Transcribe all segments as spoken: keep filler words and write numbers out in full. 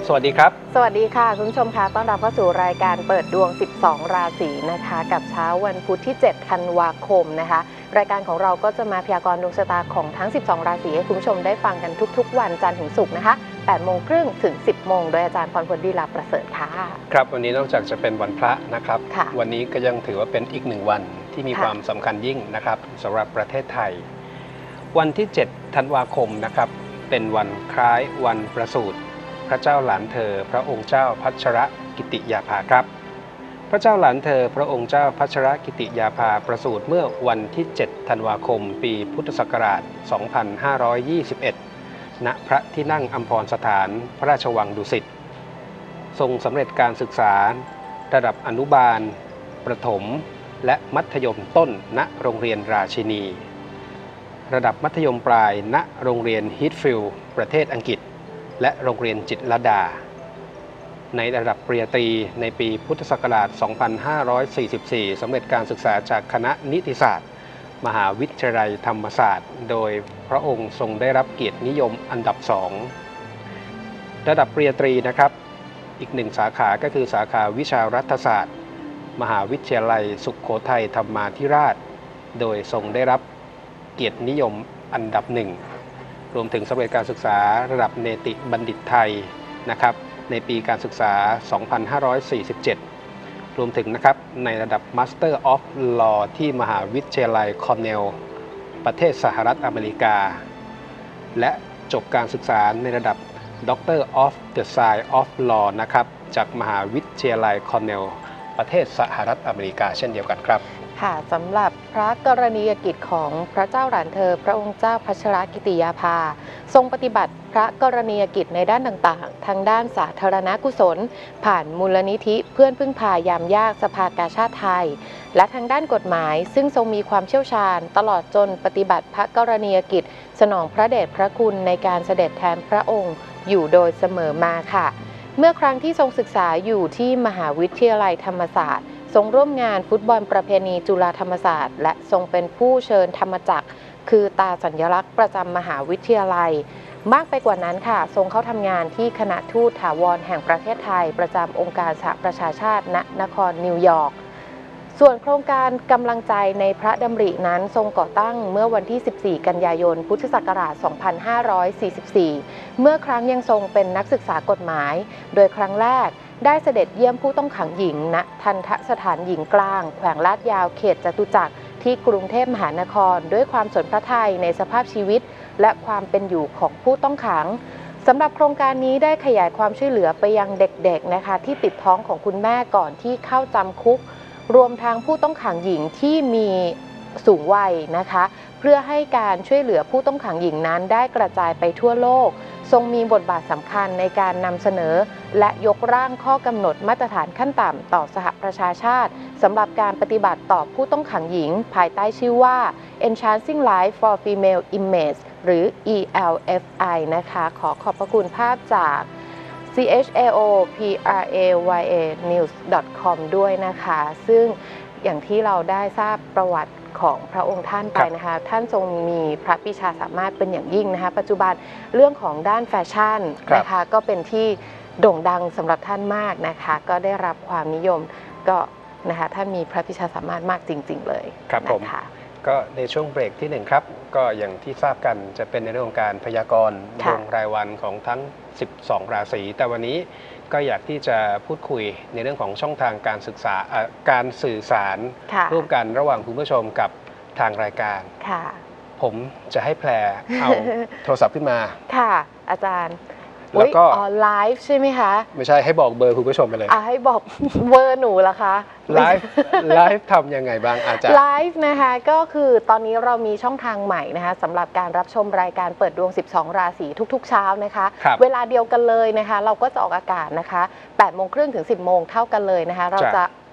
สวัสดีครับสวัสดีค่ะคุณผู้ชมคะต้อนรับเข้าสู่รายการเปิดดวงสิบสองราศีนะคะกับเช้าวันพุธที่เจ็ดธันวาคมนะคะรายการของเราก็จะมาพยากรณ์ดวงชะตาของทั้งสิบสองราศีให้คุณผู้ชมได้ฟังกันทุกๆวันจันทร์ถึงศุกร์นะคะแปดโมงครึ่งถึงสิบโมงโดยอาจารย์พรพลดีลาประเสริฐค่ะครับวันนี้นอกจากจะเป็นวันพระนะครับวันนี้ก็ยังถือว่าเป็นอีกหนึ่งวันที่มีความสำคัญยิ่งนะครับสำหรับประเทศไทยวันที่เจ็ดธันวาคมนะครับเป็นวันคล้ายวันประสูติพระเจ้าหลานเธอพระองค์เจ้าพัชรกิติยาภาครับพระเจ้าหลานเธอพระองค์เจ้าพัชรกิติยาภาประสูติเมื่อวันที่เจ็ดธันวาคมปีพุทธศักราชสองพันห้าร้อยยี่สิบเอ็ดณพระที่นั่งอัมพรสถานพระราชวังดุสิตทรงสำเร็จการศึกษาระดับอนุบาลประถมและมัธยมต้นณโรงเรียนราชินีระดับมัธยมปลายณโรงเรียนฮีทฟิลด์ประเทศอังกฤษและโรงเรียนจิตรลดาในระดับปริญญาตรีในปีพุทธศักราชสองพันห้าร้อยสี่สิบสี่สำเร็จการศึกษาจากคณะนิติศาสตร์มหาวิทยาลัยธรรมศาสตร์โดยพระองค์ทรงได้รับเกียรตินิยมอันดับสองระดับปริญญาตรีนะครับอีกหนึ่งสาขาก็คือสาขาวิชารัฐศาสตร์มหาวิทยาลัยสุโขทัยธรรมาธิราชโดยทรงได้รับเกียรตินิยมอันดับหนึ่งรวมถึงสำเร็จการศึกษาระดับเนติบัณฑิตไทยนะครับในปีการศึกษา สองพันห้าร้อยสี่สิบเจ็ด รวมถึงนะครับในระดับ Master of Law ที่มหาวิทยาลัยคอร์เนลประเทศสหรัฐอเมริกาและจบการศึกษาในระดับ Doctor of the Science of Law นะครับจากมหาวิทยาลัยคอร์เนลประเทศสหรัฐอเมริกาเช่นเดียวกันครับค่ะสำหรับพระกรณียกิจของพระเจ้าหลานเธอพระองค์เจ้าพัชรกิติยาภาทรงปฏิบัติพระกรณียกิจในด้านต่างๆทั้งด้านสาธารณกุศลผ่านมูลนิธิเพื่อนพึ่งพายามยากสภากาชาดไทยและทางด้านกฎหมายซึ่งทรงมีความเชี่ยวชาญตลอดจนปฏิบัติพระกรณียกิจสนองพระเดชพระคุณในการเสด็จแทนพระองค์อยู่โดยเสมอมาค่ะเมื่อครั้งที่ทรงศึกษาอยู่ที่มหาวิทยาลัยธรรมศาสตร์ทรงร่วมงานฟุตบอลประเพณีจุฬาธรรมศาสตร์และทรงเป็นผู้เชิญธรรมจักรคือตาสัญลักษณ์ประจำมหาวิทยาลัยมากไปกว่านั้นค่ะทรงเข้าทำงานที่คณะทูตถาวรแห่งประเทศไทยประจำองค์การสหประชาชาติณนครนิวยอร์กส่วนโครงการกำลังใจในพระดำรินั้นทรงก่อตั้งเมื่อวันที่สิบสี่กันยายนพุทธศักราชสองพันห้าร้อยสี่สิบสี่เมื่อครั้งยังทรงเป็นนักศึกษากฎหมายโดยครั้งแรกได้เสด็จเยี่ยมผู้ต้องขังหญิงณทันทสถานหญิงกลางแขวงลาดยาวเขตจตุจักรที่กรุงเทพมหานครด้วยความสนพระทัยในสภาพชีวิตและความเป็นอยู่ของผู้ต้องขังสำหรับโครงการนี้ได้ขยายความช่วยเหลือไปยังเด็กๆนะคะที่ติดท้องของคุณแม่ก่อนที่เข้าจำคุกรวมทั้งผู้ต้องขังหญิงที่มีสูงวัยนะคะเพื่อให้การช่วยเหลือผู้ต้องขังหญิงนั้นได้กระจายไปทั่วโลกทรงมีบทบาทสำคัญในการนำเสนอและยกร่างข้อกำหนดมาตรฐานขั้นต่ำต่อสหประชาชาติสำหรับการปฏิบัติต่อผู้ต้องขังหญิงภายใต้ชื่อว่า Enhancing Life for Female Inmates หรือ อี แอล เอฟ ไอ นะคะขอขอบพระคุณภาพจาก ซี เอช เอ โอ พี อาร์ เอ วาย เอ นิวส์ ดอท คอม ด้วยนะคะซึ่งอย่างที่เราได้ทราบประวัติของพระองค์ท่านไปนะคะท่านทรงมีพระปรีชาสามารถเป็นอย่างยิ่งนะคะปัจจุบันเรื่องของด้านแฟชั่นนะคะก็เป็นที่โด่งดังสำหรับท่านมากนะคะก็ได้รับความนิยมก็นะคะท่านมีพระปรีชาสามารถมากจริงๆเลยครับผมก็ในช่วงเบรกที่หนึ่งครับก็อย่างที่ทราบกันจะเป็นในเรื่องของการพยากรณ์ดวงรายวันของทั้งสิบสองราศีแต่วันนี้ก็อยากที่จะพูดคุยในเรื่องของช่องทางการศึกษาการสื่อสารร่วมกันระหว่างคุณผู้ชมกับทางรายการผมจะให้แพรเอาโทรศัพท์ขึ้นมาค่ะอาจารย์แล้วก็ไลฟ์ใช่ไหมคะไม่ใช่ให้บอกเบอร์คุณผู้ชมไปเลยอ่ะให้บอกเบอร์หนูละคะไลฟ์ไลฟ์ทำยังไงบ้างอาจารย์ไลฟ์นะคะก็คือตอนนี้เรามีช่องทางใหม่นะคะสำหรับการรับชมรายการเปิดดวงสิบสองราศีทุกๆเช้านะคะเวลาเดียวกันเลยนะคะเราก็จะออกอากาศนะคะแปดโมงครึ่งถึงสิบโมงเท่ากันเลยนะคะเราจะ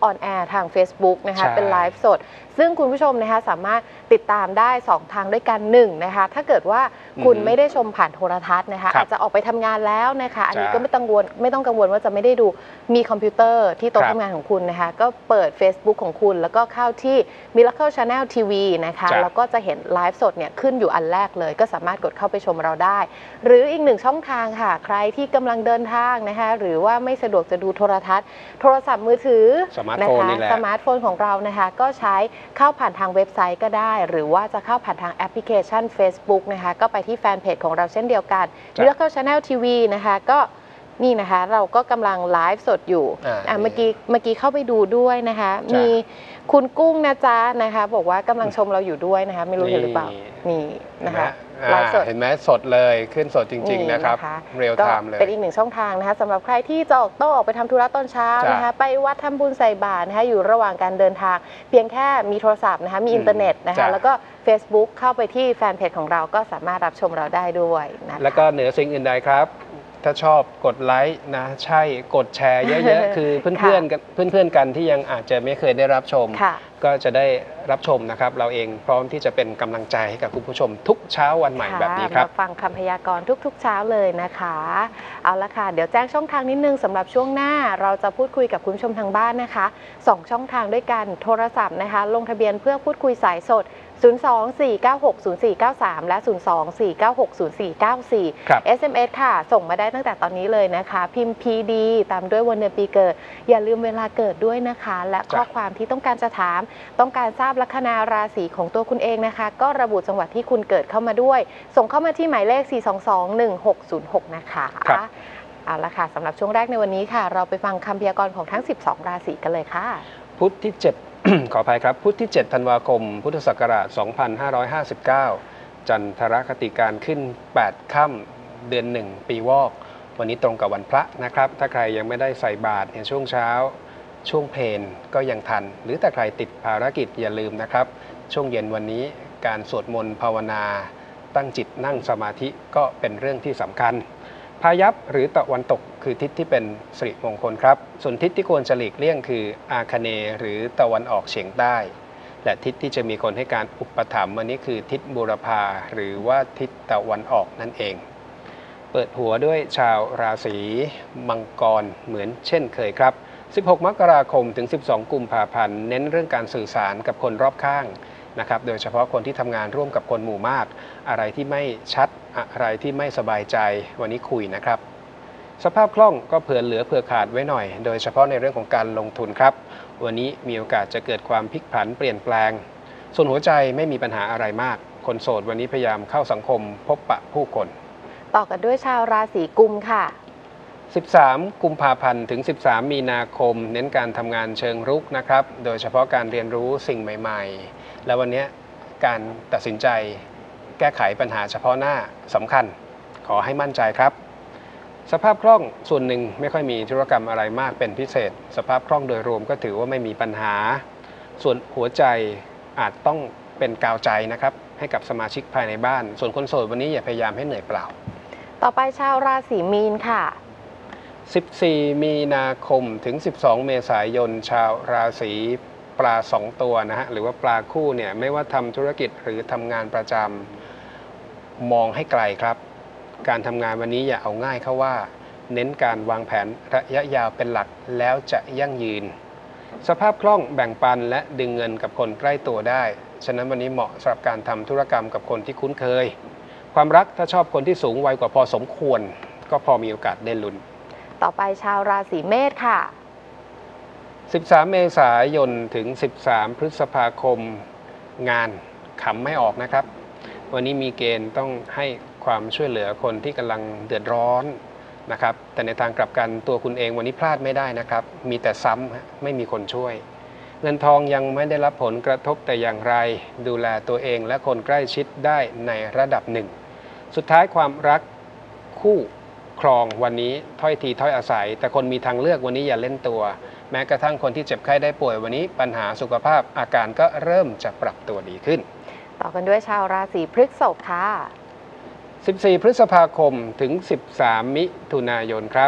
ออนแอร์ทาง Facebook นะคะเป็นไลฟ์สดซึ่งคุณผู้ชมนะคะสามารถติดตามได้สองทางด้วยกันหนึ่งนะคะถ้าเกิดว่าคุณไม่ได้ชมผ่านโทรทัศน์นะคะอาจจะออกไปทำงานแล้วนะคะอันนี้ก็ไม่ต้องกังวลไม่ต้องกังวลว่าจะไม่ได้ดูมีคอมพิวเตอร์ที่โต๊ะทำงานของคุณนะคะก็เปิด Facebook ของคุณแล้วก็เข้าที่ Miracle Channel ที วี นะคะแล้วก็จะเห็นไลฟ์สดเนี่ยขึ้นอยู่อันแรกเลยก็สามารถกดเข้าไปชมเราได้หรืออีกหนึ่งช่องทางค่ะใครที่กำลังเดินทางนะคะหรือว่าไม่สะดวกจะดูโทรทัศน์โทรศัพท์มือถือนะคะสมาร์ทโฟนของเรานะคะก็ใช้เข้าผ่านทางเว็บไซต์ก็ได้หรือว่าจะเข้าผ่านทางแอปพลิเคชัน Facebook นะคะก็ไปที่แฟนเพจของเราเช่นเดียวกันเลือกเข้า Channel ที วี นะคะก็นี่นะคะเราก็กำลังไลฟ์สดอยู่อ่าเมื่อกี้เมื่อกี้เข้าไปดูด้วยนะคะมีคุณกุ้งนะจ๊ะนะคะบอกว่ากำลังชมเราอยู่ด้วยนะคะไม่รู้เห็นหรือเปล่านี่นะคะไลฟ์สดเห็นไหมสดเลยขึ้นสดจริงๆนะครับเรียลไทม์เลยเป็นอีกหนึ่งช่องทางนะคะสำหรับใครที่จะออกโต้ออกไปทำธุระตอนเช้านะคะไปวัดทำบุญใส่บาตรนะคะอยู่ระหว่างการเดินทางเพียงแค่มีโทรศัพท์นะคะมีอินเทอร์เน็ตนะคะแล้วก็ Facebook เข้าไปที่แฟนเพจของเราก็สามารถรับชมเราได้ด้วยนะคะแล้วก็เหนือสิ่งอื่นใดครับถ้าชอบกดไลค์นะใช่กดแชร์เยอะๆคือเพื่อนๆกันเพื่อนๆกันที่ยังอาจจะไม่เคยได้รับชมก็จะได้รับชมนะครับเราเองพร้อมที่จะเป็นกำลังใจให้กับคุณผู้ชมทุกเช้าวันใหม่แบบนี้ครับฟังคำพยากรณ์ทุกๆเช้าเลยนะคะเอาละค่ะเดี๋ยวแจ้งช่องทางนิดนึงสำหรับช่วงหน้าเราจะพูดคุยกับคุณผู้ชมทางบ้านนะคะสองช่องทางด้วยกันโทรศัพท์นะคะลงทะเบียนเพื่อพูดคุยสายสดศูนย์ สอง สี่ เก้า หก ศูนย์ สี่ เก้า สาม และ ศูนย์ สอง สี่ เก้า หก ศูนย์ สี่ เก้า สี่ เอส เอ็ม เอส ค่ะส่งมาได้ตั้งแต่ตอนนี้เลยนะคะพิมพ์ พี ดี ตามด้วยวันเดือนปีเกิดอย่าลืมเวลาเกิดด้วยนะคะและข้อความที่ต้องการจะถามต้องการทราบลัคนาราศีของตัวคุณเองนะคะก็ระบุจังหวัดที่คุณเกิดเข้ามาด้วยส่งเข้ามาที่หมายเลข สี่ สอง สอง หนึ่ง หก ศูนย์ หก นะคะเอาละค่ะสำหรับช่วงแรกในวันนี้ค่ะเราไปฟังคำพยากรณ์ของทั้งสิบสองราศีกันเลยค่ะพุธที่เจ็ด ขออภัยครับพุธที่เจ็ดธันวาคมพุทธศักราชสองพันห้าร้อยห้าสิบเก้าจันทรคติการขึ้นแปดค่ำเดือนหนึ่งปีวอกวันนี้ตรงกับวันพระนะครับถ้าใครยังไม่ได้ใส่บาตรในช่วงเช้าช่วงเพลก็ยังทันหรือแต่ใครติดภารกิจอย่าลืมนะครับช่วงเย็นวันนี้การสวดมนต์ภาวนาตั้งจิตนั่งสมาธิก็เป็นเรื่องที่สำคัญพายัพหรือตะวันตกคือทิศที่เป็นสิริมงคลครับส่วนทิศที่ควรจะหลีกเลี่ยงคืออาคเนย์หรือตะวันออกเฉียงใต้และทิศที่จะมีคนให้การอุปถัมภ์วันนี้คือทิศบูรพาหรือว่าทิศตะวันออกนั่นเองเปิดหัวด้วยชาวราศีมังกรเหมือนเช่นเคยครับสิบหกมกราคมถึงสิบสองกุมภาพันธ์เน้นเรื่องการสื่อสารกับคนรอบข้างนะครับโดยเฉพาะคนที่ทำงานร่วมกับคนหมู่มากอะไรที่ไม่ชัดอะไรที่ไม่สบายใจวันนี้คุยนะครับสภาพคล่องก็เผื่อเหลือเผื่อขาดไว้หน่อยโดยเฉพาะในเรื่องของการลงทุนครับวันนี้มีโอกาสจะเกิดความพลิกผันเปลี่ยนแปลงส่วนหัวใจไม่มีปัญหาอะไรมากคนโสดวันนี้พยายามเข้าสังคมพบปะผู้คนต่อกันด้วยชาวราศีกุมค่ะสิบสามกุมภาพันธ์ถึงสิบสามมีนาคมเน้นการทำงานเชิงรุกนะครับโดยเฉพาะการเรียนรู้สิ่งใหม่ๆและวันนี้การตัดสินใจแก้ไขปัญหาเฉพาะหน้าสำคัญขอให้มั่นใจครับสภาพคล่องส่วนหนึ่งไม่ค่อยมีธุรกรรมอะไรมากเป็นพิเศษสภาพคล่องโดยรวมก็ถือว่าไม่มีปัญหาส่วนหัวใจอาจต้องเป็นกาวใจนะครับให้กับสมาชิกภายในบ้านส่วนคนโสดวันนี้อย่าพยายามให้เหนื่อยเปล่าต่อไปชาวราศีมีนค่ะสิบสี่มีนาคมถึงสิบสองเมษายนชาวราศีปลาสองตัวนะฮะหรือว่าปลาคู่เนี่ยไม่ว่าทำธุรกิจหรือทำงานประจำมองให้ไกลครับการทำงานวันนี้อย่าเอาง่ายเข้าว่าเน้นการวางแผนระยะยาวเป็นหลักแล้วจะยั่งยืนสภาพคล่องแบ่งปันและดึงเงินกับคนใกล้ตัวได้ฉะนั้นวันนี้เหมาะสำหรับการทำธุรกรรมกับคนที่คุ้นเคยความรักถ้าชอบคนที่สูงวัยกว่าพอสมควรก็พอมีโอกาสได้ลุ้นต่อไปชาวราศีเมษค่ะสิบสามเมษายนถึงสิบสามพฤษภาคมงานขำไม่ออกนะครับวันนี้มีเกณฑ์ต้องให้ความช่วยเหลือคนที่กำลังเดือดร้อนนะครับแต่ในทางกลับกันตัวคุณเองวันนี้พลาดไม่ได้นะครับมีแต่ซ้ำไม่มีคนช่วยเงินทองยังไม่ได้รับผลกระทบแต่อย่างไรดูแลตัวเองและคนใกล้ชิดได้ในระดับหนึ่งสุดท้ายความรักคู่ครองวันนี้ถ้อยทีถ้อยอาศัยแต่คนมีทางเลือกวันนี้อย่าเล่นตัวแม้กระทั่งคนที่เจ็บไข้ได้ป่วยวันนี้ปัญหาสุขภาพอาการก็เริ่มจะปรับตัวดีขึ้นต่อกันด้วยชาวราศีพฤษภค่ะสิบสี่พฤษภาคมถึงสิบสามมิถุนายนครับ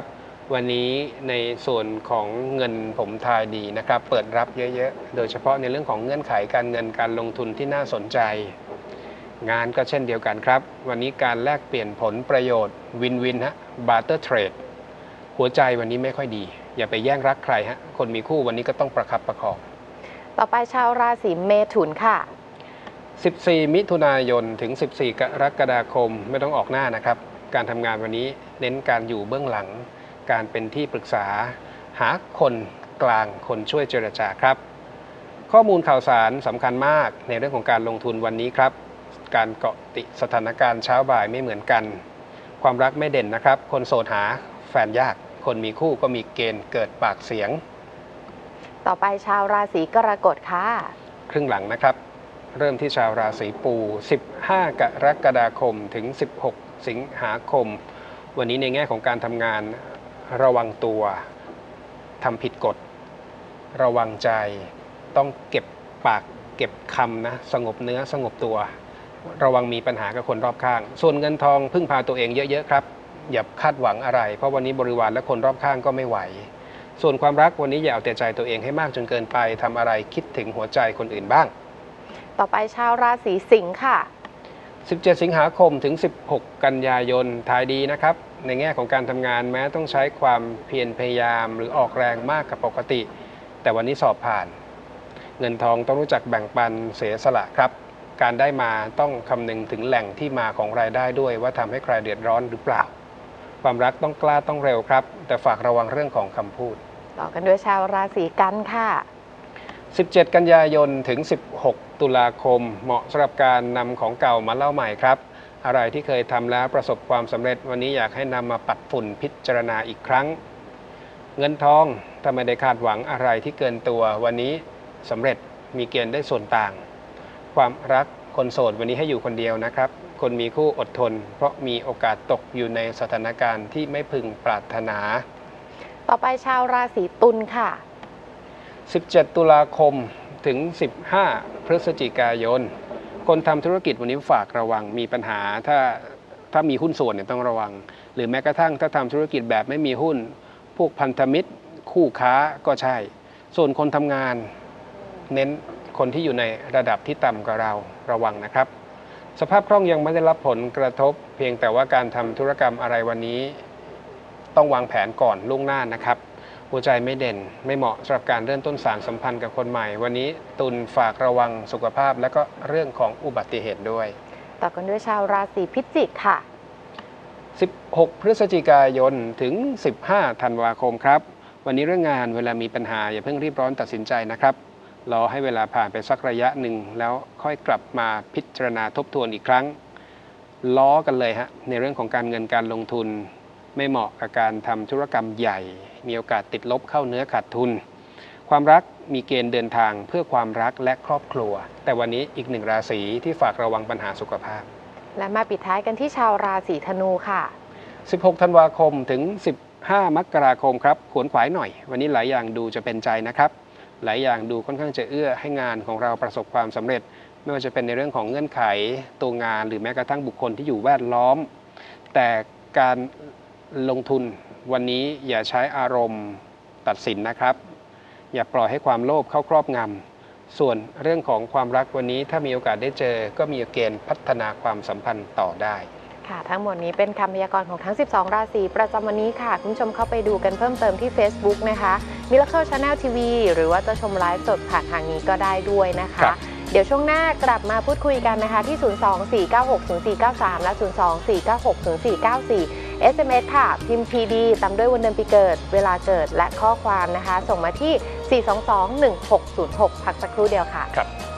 วันนี้ในส่วนของเงินผมทายดีนะครับเปิดรับเยอะๆโดยเฉพาะในเรื่องของเงื่อนไขการเงินการลงทุนที่น่าสนใจงานก็เช่นเดียวกันครับวันนี้การแลกเปลี่ยนผลประโยชน์วินวินฮะบาร์เตอร์เทรดหัวใจวันนี้ไม่ค่อยดีอย่าไปแย่งรักใครฮะคนมีคู่วันนี้ก็ต้องประคับประคองต่อไปชาวราศีเมถุนค่ะสิบสี่มิถุนายนถึงสิบสี่กรกฎาคมไม่ต้องออกหน้านะครับการทำงานวันนี้เน้นการอยู่เบื้องหลังการเป็นที่ปรึกษาหาคนกลางคนช่วยเจรจาครับข้อมูลข่าวสารสำคัญมากในเรื่องของการลงทุนวันนี้ครับการเกาะติดสถานการณ์เช้าบ่ายไม่เหมือนกันความรักไม่เด่นนะครับคนโสดหาแฟนยากคนมีคู่ก็มีเกณฑ์เกิดปากเสียงต่อไปชาวราศีกรกฎค่ะครึ่งหลังนะครับเริ่มที่ชาวราศีปูสิบห้ากรกฎาคมถึงสิบหกสิงหาคมวันนี้ในแง่ของการทำงานระวังตัวทำผิดกฎระวังใจต้องเก็บปากเก็บคำนะสงบเนื้อสงบตัวระวังมีปัญหากับคนรอบข้างส่วนเงินทองพึ่งพาตัวเองเยอะๆครับอย่าคาดหวังอะไรเพราะวันนี้บริวารและคนรอบข้างก็ไม่ไหวส่วนความรักวันนี้อย่าเอาแต่ใจตัวเองให้มากจนเกินไปทำอะไรคิดถึงหัวใจคนอื่นบ้างต่อไปชาวราศีสิงค์ค่ะสิบเจ็ดสิงหาคมถึงสิบหกกันยายนทายดีนะครับในแง่ของการทำงานแม้ต้องใช้ความเพียรพยายามหรือออกแรงมากกว่าปกติแต่วันนี้สอบผ่านเงินทองต้องรู้จักแบ่งปันเสียสละครับการได้มาต้องคำนึงถึงแหล่งที่มาของรายได้ด้วยว่าทำให้ใครเดือดร้อนหรือเปล่าความรักต้องกล้าต้องเร็วครับแต่ฝากระวังเรื่องของคำพูดต่อกันด้วยชาวราศีกันค่ะสิบเจ็ดกันยายนถึงสิบหกตุลาคมเหมาะสำหรับการนำของเก่ามาเล่าใหม่ครับอะไรที่เคยทำแล้วประสบความสำเร็จวันนี้อยากให้นำมาปัดฝุ่นพิจารณาอีกครั้งเงินทองถ้าไม่ได้คาดหวังอะไรที่เกินตัววันนี้สำเร็จมีเกณฑ์ได้ส่วนต่างความรักคนโสดวันนี้ให้อยู่คนเดียวนะครับคนมีคู่อดทนเพราะมีโอกาสตกอยู่ในสถานการณ์ที่ไม่พึงปรารถนาต่อไปชาวราศีตุลค่ะสิบเจ็ดตุลาคมถึงสิบห้าพฤศจิกายนคนทำธุรกิจวันนี้ฝากระวังมีปัญหาถ้าถ้ามีหุ้นส่วนเนี่ยต้องระวังหรือแม้กระทั่งถ้าทำธุรกิจแบบไม่มีหุ้นพวกพันธมิตรคู่ค้าก็ใช่ส่วนคนทำงานเน้นคนที่อยู่ในระดับที่ต่ำกว่าเราระวังนะครับสภาพคล่องยังไม่ได้รับผลกระทบเพียงแต่ว่าการทำธุรกรรมอะไรวันนี้ต้องวางแผนก่อนล่วงหน้านะครับหัวใจไม่เด่นไม่เหมาะสำหรับการเริ่มต้นสารสัมพันธ์กับคนใหม่วันนี้ตุลฝากระวังสุขภาพและก็เรื่องของอุบัติเหตุด้วยต่อกันด้วยชาวราศีพิจิกค่ะสิบหกพฤศจิกายนถึงสิบห้าธันวาคมครับวันนี้เรื่องงานเวลามีปัญหาอย่าเพิ่งรีบร้อนตัดสินใจนะครับรอให้เวลาผ่านไปสักระยะหนึ่งแล้วค่อยกลับมาพิจารณาทบทวนอีกครั้งล้อกันเลยฮะในเรื่องของการเงินการลงทุนไม่เหมาะกับการทำธุรกรรมใหญ่มีโอกาสติดลบเข้าเนื้อขาดทุนความรักมีเกณฑ์เดินทางเพื่อความรักและครอบครัวแต่วันนี้อีกหนึ่งราศีที่ฝากระวังปัญหาสุขภาพและมาปิดท้ายกันที่ชาวราศีธนูค่ะสิบหกธันวาคมถึงสิบห้ามกราคมครับขวนขวายหน่อยวันนี้หลายอย่างดูจะเป็นใจนะครับหลายอย่างดูค่อนข้างจะเอื้อให้งานของเราประสบความสำเร็จไม่ว่าจะเป็นในเรื่องของเงื่อนไขตัวงานหรือแม้กระทั่งบุคคลที่อยู่แวดล้อมแต่การลงทุนวันนี้อย่าใช้อารมณ์ตัดสินนะครับอย่าปล่อยให้ความโลภเข้าครอบงำส่วนเรื่องของความรักวันนี้ถ้ามีโอกาสได้เจอก็มีเกณฑ์พัฒนาความสัมพันธ์ต่อได้ค่ะทั้งหมดนี้เป็นคำพยากรณ์ของทั้งสิบสองราศีประจำวันนี้ค่ะคุณผู้ชมเข้าไปดูกันเพิ่มเติมที่ Facebook นะคะ Miracle Channel ที วี หรือว่าจะชมไลฟ์สดผ่านทางนี้ก็ได้ด้วยนะคะเดี๋ยวช่วงหน้ากลับมาพูดคุยกันนะคะที่ศูนย์ สอง สี่ เก้า หก ศูนย์ สี่ เก้า สามและศูนย์ สอง สี่ เก้า หก ศูนย์ สี่ เก้า สี่ เอส เอ็ม เอส ค่ะ พิมพ์ พี ดี ตามด้วยวันเดือนปีเกิดเวลาเกิดและข้อความนะคะส่งมาที่ สี่ สอง สอง หนึ่ง หก ศูนย์ หก พักสักครู่เดียวค่ะครับ